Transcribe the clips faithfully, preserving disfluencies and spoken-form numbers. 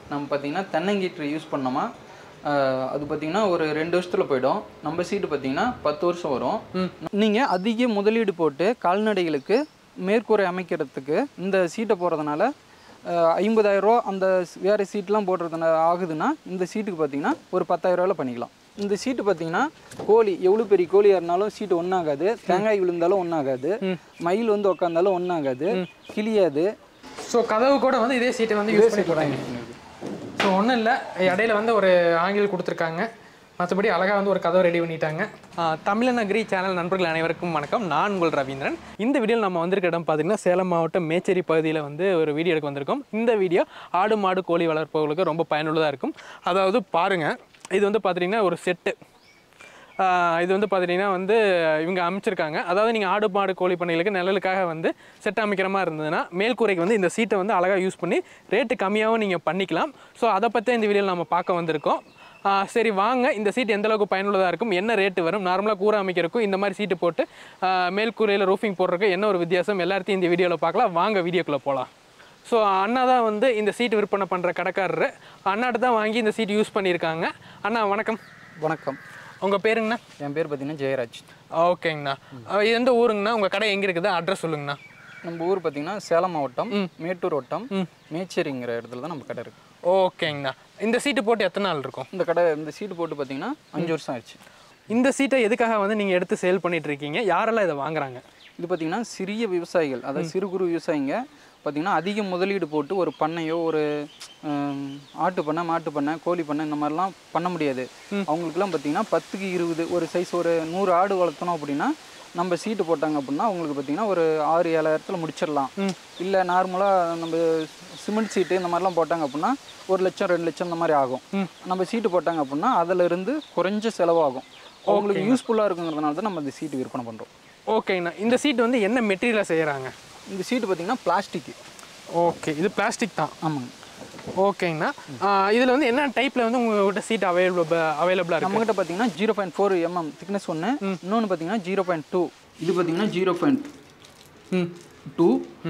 நம்ம பார்த்தீங்கன்னா தென்னங்கீற்று யூஸ் பண்ணோமா அது பார்த்தீங்கன்னா ஒரு ரெண்டு வருஷத்தில் போயிடும். நம்ம சீட்டு பார்த்தீங்கன்னா பத்து வருஷம் வரும். நீங்கள் அதிக முதலீடு போட்டு கால்நடைகளுக்கு மேற்கூரை அமைக்கிறதுக்கு இந்த சீட்டை போடுறதுனால ஐம்பதாயிரம் ரூபா அந்த வேறு சீட்லாம் போடுறதுனால ஆகுதுன்னா இந்த சீட்டுக்கு பார்த்தீங்கன்னா ஒரு பத்தாயிரரூவாவில் பண்ணிக்கலாம். இந்த சீட்டு பார்த்தீங்கன்னா கோழி எவ்வளோ பெரிய கோழியாக இருந்தாலும் சீட்டு ஒன்றாகாது, தேங்காய் விழுந்தாலும் ஒன்றாகாது, மயில் வந்து உட்காந்தாலும் ஒன்றாகாது, கிளியாது. ஸோ கதவு கூட வந்து இதே சீட்டை வந்து யூஸ் பண்ணி போகிறாங்க. ஸோ ஒன்றும் இல்லை, இடையில வந்து ஒரு ஆங்கிள் கொடுத்துருக்காங்க, மற்றபடி அழகாக வந்து ஒரு கதவை ரெடி பண்ணிட்டாங்க. தமிழன் அக்ரி சேனல் நண்பர்கள் அனைவருக்கும் வணக்கம். நான் உங்கள் ரவீந்திரன். இந்த வீடியோவில் நம்ம வந்திருக்க இடம் பார்த்தீங்கன்னா சேலம் மாவட்டம் மேச்சேரி பகுதியில் வந்து ஒரு வீடியோ எடுக்க வந்திருக்கோம். இந்த வீடியோ ஆடு மாடு கோழி வளர்ப்பவர்களுக்கு ரொம்ப பயனுள்ளதாக இருக்கும். அதாவது பாருங்கள், இது வந்து பார்த்திங்கன்னா ஒரு செட்டு. இது வந்து பார்த்திங்கன்னா வந்து இவங்க அமைச்சிருக்காங்க. அதாவது நீங்கள் ஆடு மாடு கோழி பண்ணைகளுக்கு நிழலுக்காக வந்து செட் அமைக்கிற மாதிரி இருந்ததுன்னா மேல்கூரைக்கு வந்து இந்த சீட்டை வந்து அழகாக யூஸ் பண்ணி ரேட்டு கம்மியாகவும் நீங்கள் பண்ணிக்கலாம். ஸோ அதை பற்றி இந்த வீடியோவில் நம்ம பார்க்க வந்திருக்கோம். சரி வாங்க, இந்த சீட் எந்தளவுக்கு பயனுள்ளதாக இருக்கும், என்ன ரேட்டு வரும், நார்மலாக கூரை அமைக்கிறக்கும் இந்த மாதிரி சீட்டு போட்டு மேல்கூரையில் ரூஃபிங் போடுறதுக்கு என்ன ஒரு வித்தியாசம் எல்லாத்தையும் இந்த வீடியோவில் பார்க்கலாம். வாங்க வீடியோக்குள்ளே போகலாம். ஸோ அண்ணா தான் வந்து இந்த சீட்டு விற்பனை பண்ணுற கடைக்காரரு. அண்ணாட்ட தான் வாங்கி இந்த சீட் யூஸ் பண்ணியிருக்காங்க. அண்ணா வணக்கம். வணக்கம். உங்கள் பேருங்கண்ணா? என் பேர் பார்த்தீங்கன்னா ஜெயராஜ். ஓகேங்கண்ணா. இது எந்த ஊருங்கண்ணா? உங்கள் கடை எங்கே இருக்குது, அட்ரஸ் சொல்லுங்கண்ணா. நம்ம ஊர் பார்த்தீங்கன்னா சேலம் மாவட்டம் மேட்டூர் வட்டம் மேச்சேரிங்கிற இடத்துல தான் நம்ம கடை இருக்குது. ஓகேங்கண்ணா. இந்த சீட்டு போட்டு எத்தனை நாள் இருக்கும்? இந்த கடை இந்த சீட்டு போட்டு பார்த்தீங்கன்னா அஞ்சு வருஷம் ஆயிடுச்சு. இந்த சீட்டை எதுக்காக வந்து நீங்கள் எடுத்து சேல் பண்ணிட்டு இருக்கீங்க, யாரெல்லாம் இதை வாங்குறாங்க? இது பார்த்தீங்கன்னா சிறிய விவசாயிகள், அதாவது சிறு குறு விவசாயிங்க பார்த்திங்கன்னா அதிக முதலீடு போட்டு ஒரு பண்ணையோ ஒரு ஆட்டு பண்ணை மாட்டு பண்ணை கோழி பண்ணை இந்த மாதிரிலாம் பண்ண முடியாது. அவங்களுக்குலாம் பார்த்திங்கன்னா பத்துக்கு இருபது ஒரு சைஸ் ஒரு நூறு ஆடு வளர்த்தணும் அப்படின்னா நம்ம சீட்டு போட்டாங்க அப்படின்னா அவங்களுக்கு பார்த்திங்கன்னா ஒரு ஆறு ஏழாயிரத்தில் முடிச்சிடலாம். இல்லை நார்மலாக நம்ம சிமெண்ட் சீட்டு இந்த மாதிரிலாம் போட்டாங்க அப்படின்னா ஒரு லட்சம் ரெண்டு லட்சம் இந்த மாதிரி ஆகும். நம்ம சீட்டு போட்டாங்க அப்படின்னா அதிலிருந்து குறைஞ்ச செலவாகும். அவங்களுக்கு யூஸ்ஃபுல்லாக இருக்குங்கிறதுனால தான் நம்ம இந்த சீட்டு விற்பனை பண்ணுறோம். ஓகேங்கண்ணா. இந்த சீட்டு வந்து என்ன மெட்டீரியலாக செய்கிறாங்க? இந்த சீட்டு பார்த்திங்கன்னா பிளாஸ்டிக்கு. ஓகே, இது பிளாஸ்டிக் தான். ஆமாங்க. ஓகேங்கண்ணா. இதில் வந்து என்ன டைப்பில் வந்து உங்கள்கிட்ட சீட் அவைலபிள் அவைலபிளாக இருக்குது? நம்மகிட்ட பார்த்தீங்கன்னா zero point four MM thickness ஒன்று, இன்னொன்று பார்த்தீங்கன்னா ஜீரோ பாயிண்ட் டூ, இது பார்த்தீங்கன்னா ஜீரோ பாயிண்ட் டூ,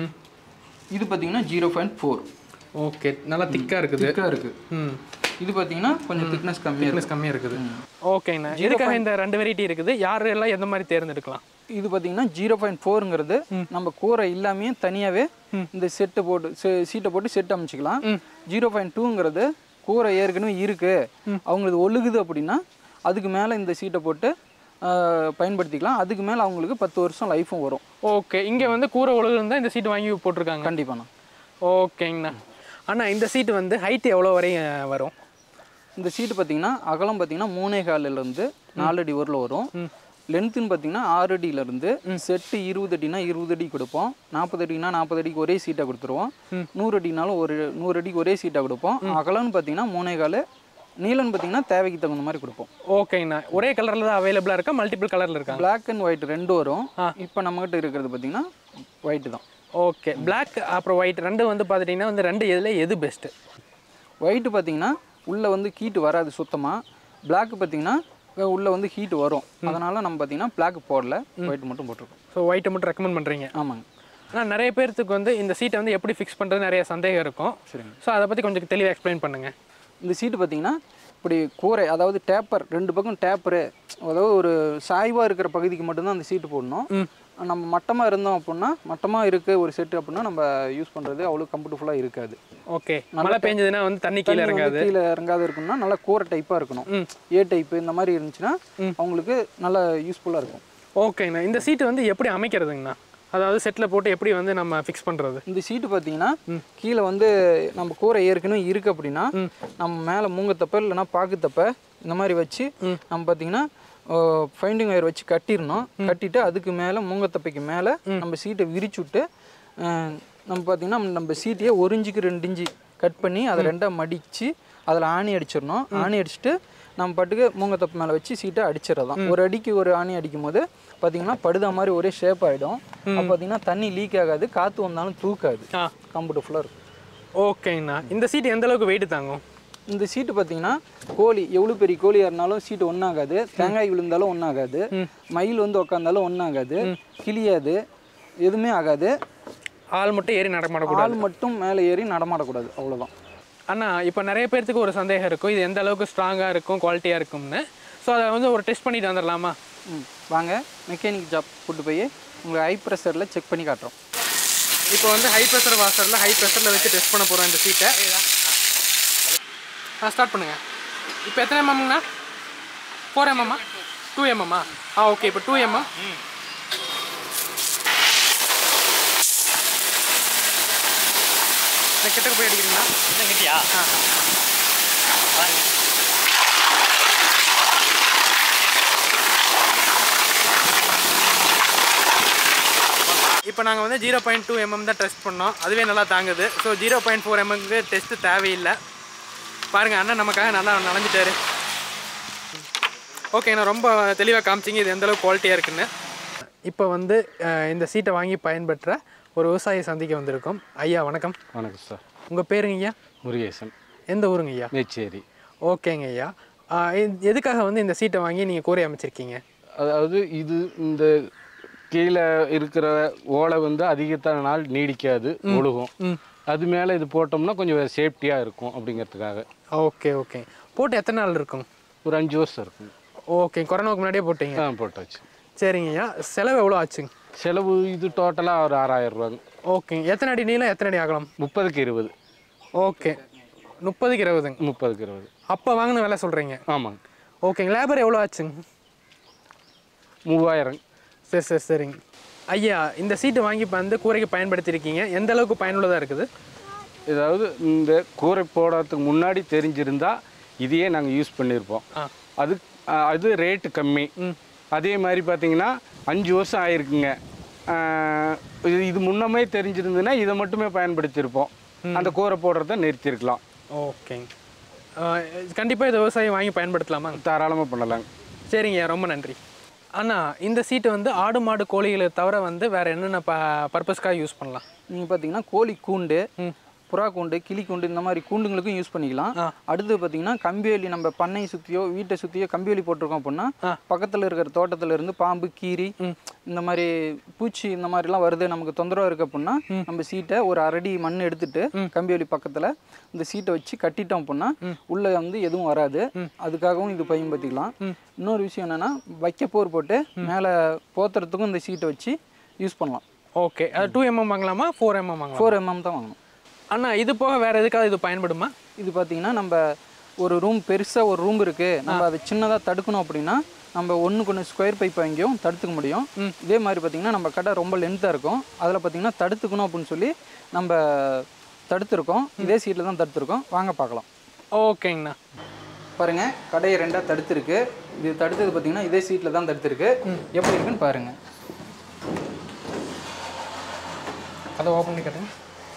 இது பார்த்தீங்கன்னா ஜீரோ பாயிண்ட் ஃபோர். ஓகே, நல்லா திக்காக இருக்குது. திக்காக இருக்குது. ம் இது பார்த்தீங்கன்னா கொஞ்சம் திக்னஸ் கம்மியாக திக்னஸ் கம்மியாக இருக்குது. ஓகேண்ணா. இதுக்காக இந்த ரெண்டு வெரைட்டி இருக்குது, யார் எல்லாம் எந்த மாதிரி தேர்ந்தெடுக்கலாம்? இது பார்த்தீங்கன்னா ஜீரோ பாயிண்ட் ஃபோருங்கிறது நம்ம கூரை இல்லாமே தனியாகவே இந்த செட்டு போட்டு சீட்டை போட்டு செட் அமைச்சிக்கலாம். ஜீரோ பாயிண்ட் டூங்கிறது கூரை ஏற்கனவே இருக்குது, அவங்களுக்கு ஒழுகுது அப்படின்னா அதுக்கு மேலே இந்த சீட்டை போட்டு பயன்படுத்திக்கலாம். அதுக்கு மேலே அவங்களுக்கு பத்து வருஷம் லைஃபும் வரும். ஓகே, இங்கே வந்து கூரை ஒழுகு இருந்தால் இந்த சீட்டு வாங்கி போட்டிருக்காங்க. கண்டிப்பாண்ணா. ஓகேங்கண்ணா. அண்ணா இந்த சீட்டு வந்து ஹைட்டு எவ்வளோ வரையும் வரும்? இந்த சீட்டு பார்த்தீங்கன்னா அகலம் பார்த்தீங்கன்னா மூணே காலிலேருந்து நாலு அடி ஊரில் வரும். லென்த்துன்னு பார்த்தீங்கன்னா ஆறு அடியிலேருந்து செட்டு இருபது அடினா இருபது அடி கொடுப்போம், நாற்பது அடினா நாற்பது அடிக்கு ஒரே சீட்டாக கொடுத்துருவோம், நூறு அடினாலும் ஒரு நூறு அடிக்கு ஒரே சீட்டாக கொடுப்போம். அகலம்னு பார்த்தீங்கன்னா மூணே கால், நீளம்னு பார்த்தீங்கன்னா தேவைக்கு தகுந்த மாதிரி கொடுப்போம். ஓகேங்கண்ணா. ஒரே கலரில் தான் அவைலபிளாக இருக்கா, மல்டிபிள் கலரில் இருக்கா? பிளாக் அண்ட் ஒயிட் ரெண்டு வரும். இப்போ நம்மகிட்ட இருக்கிறது பார்த்தீங்கன்னா ஒயிட்டு தான். ஓகே, பிளாக் அப்புறம் ஒயிட் ரெண்டு வந்து பார்த்துட்டிங்கன்னா வந்து ரெண்டு இதில் எது பெஸ்ட்டு? ஒயிட்டு பார்த்தீங்கன்னா உள்ளே வந்து ஹீட்டு வராது சுத்தமாக, பிளாக் பார்த்தீங்கன்னா உள்ளே வந்து ஹீட்டு வரும். அதனால் நம்ம பார்த்தீங்கன்னா பிளாக் போடல, ஒயிட் மட்டும் போட்டிருக்கோம். ஸோ ஒயிட்டை மட்டும் ரெக்கமெண்ட் பண்ணுறீங்க? ஆமாங்க. ஆனால் நிறைய பேர்த்துக்கு வந்து இந்த சீட்டை வந்து எப்படி ஃபிக்ஸ் பண்ணுறது நிறைய சந்தேகம் இருக்கும். சரிங்க. ஸோ அதை பற்றி கொஞ்சம் தெளிவாக எக்ஸ்பிளைன் பண்ணுங்கள். இந்த சீட்டு பார்த்தீங்கன்னா இப்படி கூரை, அதாவது டேப்பர் ரெண்டு பக்கம் டேப்பரு, அதாவது ஒரு சாய்வாக இருக்கிற பகுதிக்கு மட்டும்தான் அந்த சீட்டு போடணும். நம்ம மட்டமாக இருந்தோம் அப்படின்னா மட்டமாக இருக்குது ஒரு செட்டு அப்படின்னா நம்ம யூஸ் பண்ணுறது அவ்வளோ கம்ஃபர்டபுளாக இருக்காது. ஓகே, மழை பெஞ்சதுன்னா வந்து தண்ணி கீழே இறங்காது, கீழே இறங்காது இருக்குன்னா நல்லா கூரை டைப்பாக இருக்கணும். ஏ டைப்பு இந்த மாதிரி இருந்துச்சுன்னா அவங்களுக்கு நல்லா யூஸ்ஃபுல்லாக இருக்கும். ஓகேங்கண்ணா. இந்த சீட்டு வந்து எப்படி அமைக்கிறதுங்கண்ணா? அதாவது செட்டில் போட்டு எப்படி வந்து நம்ம ஃபிக்ஸ் பண்ணுறது? இந்த சீட்டு பார்த்தீங்கன்னா கீழே வந்து நம்ம கூரை ஏற்கனவே இருக்குது அப்படின்னா நம்ம மேலே மூங்கத்தப்ப இல்லைன்னா பாக்குத்தப்ப இந்த மாதிரி வச்சு நம்ம பார்த்தீங்கன்னா ஃபைண்டிங் ஒயர் வச்சு கட்டிடணும். கட்டிட்டு அதுக்கு மேலே மூங்கத்தப்பைக்கு மேலே நம்ம சீட்டை விரிச்சு விட்டு நம்ம பார்த்தீங்கன்னா நம்ம சீட்டையே ஒரு இன்ச்சுக்கு ரெண்டு இன்ச்சு கட் பண்ணி அதை ரெண்டாக மடித்து அதில் ஆணி அடிச்சிடணும். ஆணி அடிச்சுட்டு நம்ம பாட்டுக்கு மூங்கத்தப்பு மேலே வச்சு சீட்டை அடிச்சிடறதான். ஒரு அடிக்கு ஒரு ஆணி அடிக்கும் போது பார்த்தீங்கன்னா படுதா மாதிரி ஒரே ஷேப் ஆகிடும். அப்போ பார்த்தீங்கன்னா தண்ணி லீக் ஆகாது, காற்று வந்தாலும் தூக்காது, கம்ஃபர்டபுளாக இருக்கும். ஓகேங்கண்ணா. இந்த சீட்டு எந்த அளவுக்கு வெயிட் தாங்கும்? இந்த சீட்டு பார்த்தீங்கன்னா கோழி எவ்வளோ பெரிய கோழியாக இருந்தாலும் சீட்டு ஒன்றாகாது, தேங்காய் விழுந்தாலும் ஒன்றாகாது, மயில் வந்து உட்காந்தாலும் ஒன்றாகாது, கிளியாது, எதுவுமே ஆகாது. ஆள் மட்டும் ஏறி நடமாடக்கூடாது. ஆள் மட்டும் மேலே ஏறி நடமாடக்கூடாது, அவ்வளோதான். அண்ணா இப்போ நிறைய பேர்த்துக்கு ஒரு சந்தேகம் இருக்கும், இது எந்த அளவுக்கு ஸ்ட்ராங்காக இருக்கும், குவாலிட்டியாக இருக்கும்னு. ஸோ அதை வந்து ஒரு டெஸ்ட் பண்ணிட்டு வந்துடலாமா? ம் வாங்க, மெக்கானிக் ஜாப் கூட்டு போய் உங்களை ஹை ப்ரெஷரில் செக் பண்ணி காட்டுறோம். இப்போ வந்து ஹை ப்ரெஷர் வாஷரில் ஹை ப்ரெஷரில் வச்சு டெஸ்ட் பண்ண போகிறோம் இந்த சீட்டை. ஆ ஸ்டார்ட் பண்ணுங்கள். இப்போ எத்தனை எம்எம்ங்கண்ணா? ஃபோர் எம்எம்மா? டூ எம்எம்மா? ஆ ஓகே, இப்போ டூ எம்எம். கிட்டக்கு போய் அடிக்கிறீங்களா? கிட்டியா? ஆ பாருங்க. இப்போ நாங்கள் வந்து ஜீரோ பாயிண்ட் டூ எம்எம் தான் டெஸ்ட் பண்ணோம், அதுவே நல்லா தாங்குது. ஸோ ஜீரோ பாயிண்ட் ஃபோர் எம்எம்க்கு டெஸ்ட்டு தேவையில்லை. பாருங்கள், அண்ணன் நமக்காக நல்லா நனைஞ்சிட்டாரு. ஓகே, நான் ரொம்ப தெளிவாக காமிச்சிங்க இது எந்தளவுக்கு குவாலிட்டியாக இருக்குன்னு. இப்போ வந்து இந்த சீட்டை வாங்கி பயன்பெற்ற ஒரு விவசாய சந்திக்க வந்திருக்கோம். ஐயா வணக்கம். வணக்கம் சார். உங்கள் பேருங்க ஐயா? முருகேசன். எந்த ஊருங்க ஐயா? மெச்சேரி. ஓகேங்க ஐயா, எதுக்காக வந்து இந்த சீட்டை வாங்கி நீங்கள் கூரை அமைச்சிருக்கீங்க? அதாவது இது இந்த கீழே இருக்கிற ஓலை வந்து அதிகத்தான நாள் நீடிக்காது, ஒழுகும். அது மேலே இது போட்டோம்னா கொஞ்சம் சேஃப்டியாக இருக்கும் அப்படிங்கிறதுக்காக. Okay okay. போட்டு எத்தனை நாள் இருக்கும்? ஒரு அஞ்சு வருஷம் இருக்கும். ஓகே, கொரோனாவுக்கு முன்னாடியே போட்டீங்க? ஆ போட்டாச்சு. சரிங்க ஐயா, செலவு எவ்வளோ ஆச்சுங்க? செலவு இது டோட்டலாக ஒரு ஆறாயிரம் ரூபாங்க. ஓகே, எத்தனை அடி நீளம், எத்தனை அடி அகலம்? முப்பதுக்கு இருபது. ஓகே, முப்பதுக்கு இருபதுங்க. முப்பதுக்கு இருபது. அப்போ வாங்கின வேலை சொல்கிறீங்க? ஆமாங்க. ஓகேங்க, லேபர் எவ்வளோ ஆச்சுங்க? மூவாயிரம். சரி சரி சரிங்க ஐயா. இந்த சீட்டு வாங்கி இப்போ வந்து கூரைக்கு பயன்படுத்தியிருக்கீங்க, எந்த அளவுக்கு பயனுள்ளதாக இருக்குது? ஏதாவது இந்த கூரை போடுறதுக்கு முன்னாடி தெரிஞ்சிருந்தா இதையே நாங்கள் யூஸ் பண்ணியிருப்போம். அது அது ரேட்டு கம்மி. அதே மாதிரி பார்த்தீங்கன்னா அஞ்சு வருஷம் ஆயிருக்குங்க. இது இது முன்னமே தெரிஞ்சிருந்துன்னா இதை மட்டுமே பயன்படுத்தியிருப்போம், அந்த கூரை போடுறத நிறுத்தியிருக்கலாம். ஓகேங்க, கண்டிப்பாக இதை விவசாயம் வாங்கி பயன்படுத்தலாமா? தாராளமாக பண்ணலாங்க. சரிங்க, ரொம்ப நன்றி. அண்ணா, இந்த சீட்டை வந்து ஆடு மாடு கோழிகளை தவிர வந்து வேறு என்னென்ன ப பர்பஸ்க்காக யூஸ் பண்ணலாம்? நீங்கள் பார்த்தீங்கன்னா கோழி கூண்டு, புறா கூண்டு, கிளி கூண்டு, இந்த மாதிரி கூண்டுங்களுக்கும் யூஸ் பண்ணிக்கலாம். அடுத்து பார்த்தீங்கன்னா கம்பிவேலி, நம்ம பண்ணையை சுற்றியோ வீட்டை சுற்றியோ கம்பிவேலி போட்டிருக்கோம் அப்படின்னா பக்கத்தில் இருக்கிற தோட்டத்தில் இருந்து பாம்பு, கீரி, இந்த மாதிரி பூச்சி இந்த மாதிரிலாம் வருது, நமக்கு தொந்தரவு இருக்குது அப்படின்னா நம்ம சீட்டை ஒரு அரடி மண் எடுத்துட்டு கம்பிவேலி பக்கத்தில் இந்த சீட்டை வச்சு கட்டிட்டோம் அப்படின்னா உள்ளே வந்து எதுவும் வராது. அதுக்காகவும் இது பயன்படுத்திக்கலாம். இன்னொரு விஷயம் என்னென்னா வைக்கப்போர் போட்டு மேலே போத்துறதுக்கும் இந்த சீட்டை வச்சு யூஸ் பண்ணலாம். ஓகே, அது டூ எம்எம் வாங்கலாமா, ஃபோர் எம்எம் வாங்கலாம்? ஃபோர் எம்எம் தான் வாங்கணும். அண்ணா, இது போக வேறு எதுக்காக இது பயன்படுமா? இது பார்த்தீங்கன்னா நம்ம ஒரு ரூம் பெருசாக ஒரு ரூம் இருக்குது, நம்ம அதை சின்னதாக தடுக்கணும் அப்படின்னா நம்ம ஒன்றுக்கு ஒன்று ஸ்கொயர் பைப் வாங்கியும் தடுத்துக்க முடியும். இதே மாதிரி பார்த்திங்கன்னா நம்ம கடை ரொம்ப லென்த்தாக இருக்கும், அதில் பார்த்திங்கன்னா தடுத்துக்கணும் அப்படின்னு சொல்லி நம்ம தடுத்துருக்கோம். இதே சீட்டில் தான் தடுத்துருக்கோம், வாங்க பார்க்கலாம். ஓகேங்கண்ணா, பாருங்கள், கடையை ரெண்டாக தடுத்துருக்கு. இது தடுத்தது பார்த்திங்கன்னா இதே சீட்டில் தான் தடுத்துருக்கு. எப்படி இருக்குன்னு பாருங்கள். அதை ஓப்பன் பண்ணி கட்டுங்க.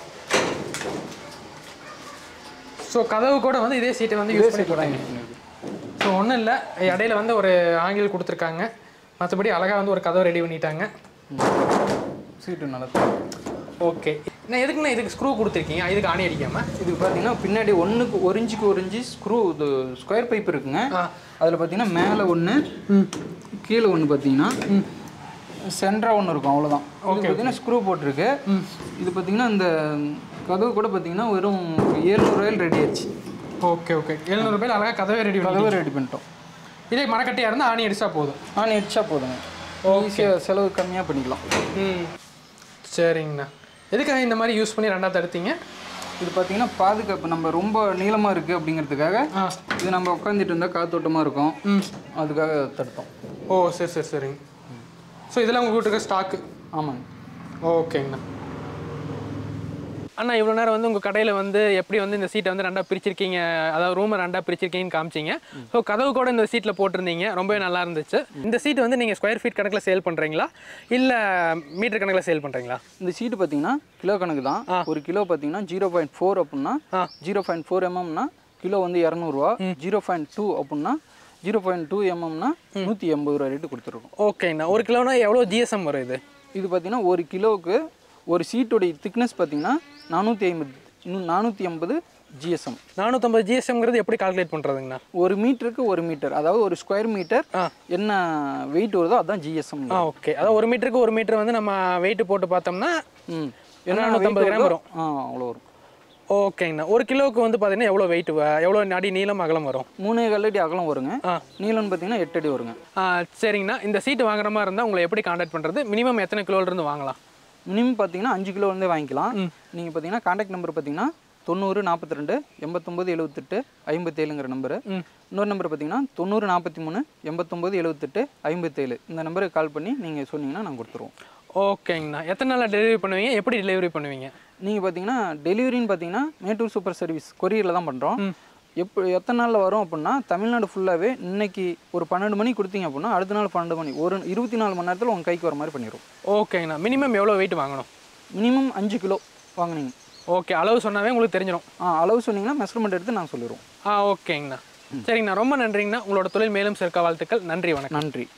ஸோ கதவு கூட வந்து இதே சீட்டை வந்து யூஸ் பண்ணி போகிறாங்க. ஸோ ஒன்றும் இல்லை, இடையில வந்து ஒரு ஆங்கிள் கொடுத்துருக்காங்க, மற்றபடி அழகாக வந்து ஒரு கதவை ரெடி பண்ணிட்டாங்க. சீட்டு நல்லா. ஓகே, நான் எதுக்குண்ணா இதுக்கு ஸ்க்ரூ கொடுத்துருக்கீங்க, இதுக்கு ஆணி அடிக்காமல்? இதுக்கு பார்த்தீங்கன்னா பின்னாடி ஒன்றுக்கு ஒரு இன்ச்சுக்கு ஒரு இன்ச்சு ஸ்க்ரூ இது ஸ்கொயர் பைப் இருக்குங்க. அதில் பார்த்தீங்கன்னா மேலே ஒன்று, கீழே ஒன்று, பார்த்தீங்கன்னா சென்டராக ஒன்று இருக்கும், அவ்வளோதான். ஓகே, பார்த்தீங்கன்னா ஸ்க்ரூ போட்டிருக்கு. இது பார்த்தீங்கன்னா இந்த கதவு கூட பார்த்தீங்கன்னா வெறும் ஏழ்நூறுவாயில் ரெடி ஆயிடுச்சு. ஓகே ஓகே, எழுநூறு ரூபாயில் அழகாக கதவை ரெடி கதவை ரெடி பண்ணிட்டோம். இதே மரக்கட்டியாக இருந்தால் ஆணி அடிச்சா போதும். ஆணி அடிச்சா போதுங்க, ஈஸியாக செலவு கம்மியாக பண்ணிக்கலாம். ம், சரிங்கண்ணா. எதுக்காக இந்த மாதிரி யூஸ் பண்ணி ரெண்டாவது தடுத்தீங்க? இது பார்த்தீங்கன்னா பாதுகாப்பு, நம்ம ரொம்ப நீளமாக இருக்குது அப்படிங்கிறதுக்காக. இது நம்ம உட்காந்துட்டு இருந்தால் காத்தோட்டமாக இருக்கும், அதுக்காக தடுத்தோம். ஓ சரி சரி சரிங்க. ஸோ இதெல்லாம் உங்கள் வீட்டுக்கு ஸ்டாக்கு? ஆமாங்க. ஓகேங்கண்ணா. அண்ணா, இவ்வளோ நேரம் வந்து உங்கள் கடையில் வந்து எப்படி வந்து இந்த சீட்டை வந்து ரெண்டாக பிரிச்சிருக்கீங்க, அதாவது ரூமை ரெண்டாக பிரிச்சிருக்கீங்கன்னு காமிச்சிங்க. ஸோ கதவு கூட இந்த சீட்டில் போட்டிருந்தீங்க, ரொம்பவே நல்லா இருந்துச்சு. இந்த சீட்டு வந்து நீங்கள் ஸ்கொயர் ஃபீட் கணக்கில் சேல் பண்ணுறீங்களா இல்லை மீட்டர் கணக்கில் சேல் பண்ணுறீங்களா? இந்த சீட்டு பார்த்தீங்கன்னா கிலோ கணக்கு தான். ஒரு கிலோ பார்த்தீங்கன்னா ஜீரோ பாயிண்ட் ஃபோர் அப்படின்னா ஜீரோ பாயிண்ட் ஃபோர் எம்எம்னா கிலோ வந்து இரநூறுவா. ஜீரோ பாயிண்ட் டூ அப்படின்னா ஜீரோ பாயிண்ட் டூ எம்எம்னா நூற்றி எண்பது ரூபா ரேட்டு கொடுத்துருக்கோம். ஓகேண்ணா, ஒரு கிலோனா எவ்வளோ ஜிஎஸ்எம் வரும் இது? இது பார்த்தீங்கன்னா ஒரு கிலோவுக்கு ஒரு சீட்டோடைய திக்னஸ் பார்த்தீங்கன்னா நானூற்றி ஐம்பது இன்னும் நானூற்றி ஐம்பது ஜிஎஸ்எம். நானூற்றம்பது ஜிஎஸ்எம்ங்கிறது எப்படி கால்குலேட் பண்ணுறதுங்கண்ணா? ஒரு மீட்டருக்கு ஒரு மீட்டர், அதாவது ஒரு ஸ்கொயர் மீட்டர் என்ன வெயிட் வருதோ அதுதான் ஜிஎஸ்எம். ஆ ஓகே, அதாவது ஒரு மீட்டருக்கு ஒரு மீட்டர் வந்து நம்ம வெயிட் போட்டு பார்த்தோம்னா நானூற்றம்பது கிராம் வரும். ஆ அவ்வளோ வரும். ஓகேங்கண்ணா. ஒரு கிலோவுக்கு வந்து பார்த்தீங்கன்னா எவ்வளோ வெயிட் எவ்வளோ அடி நீளம் அகலம் வரும்? மூணே கால் அடி அகலம் வருங்க. நீளம்னு பார்த்தீங்கன்னா எட்டு அடி வருங்க. சரிங்கண்ணா. இந்த சீட்டு வாங்குற மாதிரி இருந்தால் உங்களை எப்படி காண்டாக்ட் பண்ணுறது? மினிமம் எத்தனை கிலோலேருந்து வாங்கலாம்? மினிமம் பார்த்தீங்கன்னா அஞ்சு கிலோ வந்து வாங்கிக்கலாம். நீங்கள் பார்த்தீங்கன்னா காண்டாக்ட் நம்பர் பார்த்தீங்கன்னா தொண்ணூறு நாற்பத்தி ரெண்டு எண்பத்தொம்போது எழுபத்தெட்டு ஐம்பத்தேழுங்கிற நம்பரு. இன்னொரு நம்பர் பார்த்தீங்கன்னா தொண்ணூறு நாற்பத்தி மூணு எண்பத்தொம்போது எழுபத்தெட்டு ஐம்பத்தேழு இந்த நம்பருக்கு கால் பண்ணி நீங்கள் சொன்னீங்கன்னா நாங்கள் கொடுத்துருவோம். ஓகேங்கண்ணா. எத்தனை நாளில் டெலிவரி பண்ணுவீங்க? எப்படி டெலிவரி பண்ணுவீங்க? நீங்கள் பார்த்தீங்கன்னா டெலிவரின்னு பார்த்தீங்கன்னா மேட்டூர் சூப்பர் சர்வீஸ் கொரியரில் தான் பண்ணுறோம். எப்போ எத்தனை நாளில் வரும் அப்படின்னா தமிழ்நாடு ஃபுல்லாகவே இன்னைக்கு ஒரு பன்னெண்டு மணி கொடுத்தீங்க அப்படின்னா அடுத்த நாள் பன்னெண்டு மணி ஒரு இருபத்தி நாலு மணி நேரத்தில் உங்கள் கைக்கு வர மாதிரி பண்ணிடுவோம். ஓகேங்கண்ணா. மினிமம் எவ்வளோ வெயிட் வாங்கணும்? மினிமம் அஞ்சு கிலோ வாங்கினீங்க. ஓகே. அளவு சொன்னாவே உங்களுக்கு தெரிஞ்சிடும். ஆ அளவு சொன்னீங்கன்னா மெஷர்மெண்ட் எடுத்து நாங்கள் சொல்லிடுவோம். ஆ ஓகேங்கண்ணா. சரிங்கண்ணா. ரொம்ப நன்றிங்கண்ணா. உங்களோட தொழில் மேலும் சேர்க்க வாழ்த்துக்கள். நன்றி. வணக்கம். நன்றி.